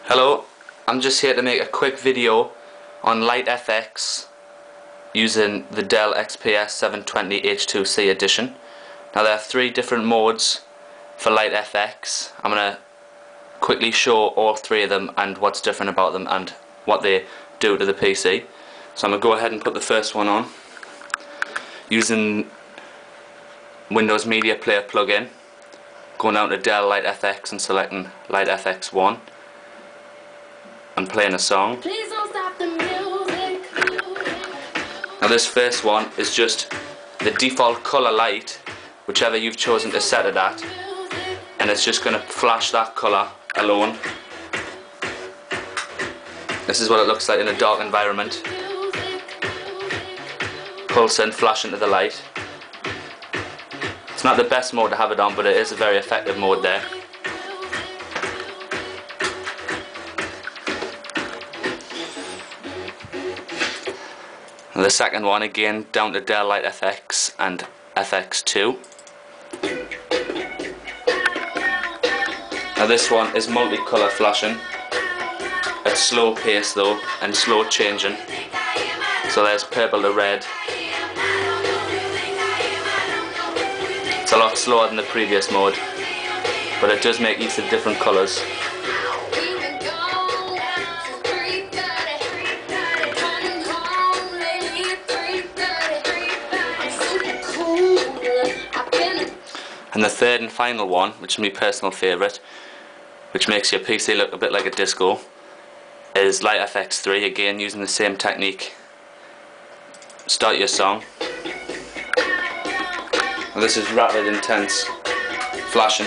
Hello, I'm just here to make a quick video on LiteFX using the Dell XPS 720 H2C edition. Now there are three different modes for LiteFX. I'm going to quickly show all three of them and what's different about them and what they do to the PC. So I'm going to go ahead and put the first one on using Windows Media Player plugin, going down to Dell LiteFX and selecting LiteFX 1 and playing a song. Please don't stop the music. Now this first one is just the default colour light, whichever you've chosen to set it at, and it's just going to flash that colour alone. This is what it looks like in a dark environment. Pulse and flash into the light. It's not the best mode to have it on, but it is a very effective mode there. And the second one, again down to Dell LiteFX and FX2. Now this one is multicolour flashing at slow pace though, and slow changing. So there's purple to red. It's a lot slower than the previous mode, but it does make use of different colours. And the third and final one, which is my personal favourite, which makes your PC look a bit like a disco, is LiteFX 3, again using the same technique. Start your song. And this is rapid, intense flashing.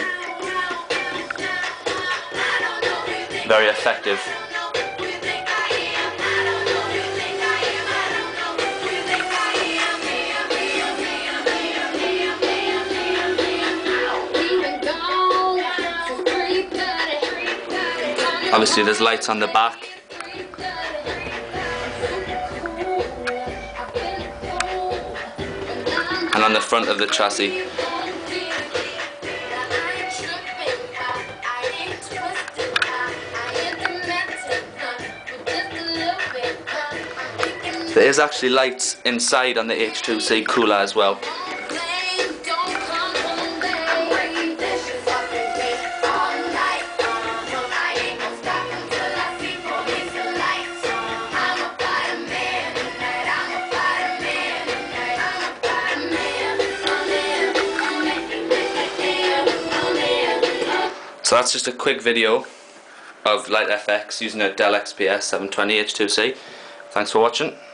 Very effective. Obviously there's lights on the back. And on the front of the chassis. There is actually lights inside on the H2C cooler as well. So that's just a quick video of LiteFX using a Dell XPS 720 H2C. Thanks for watching.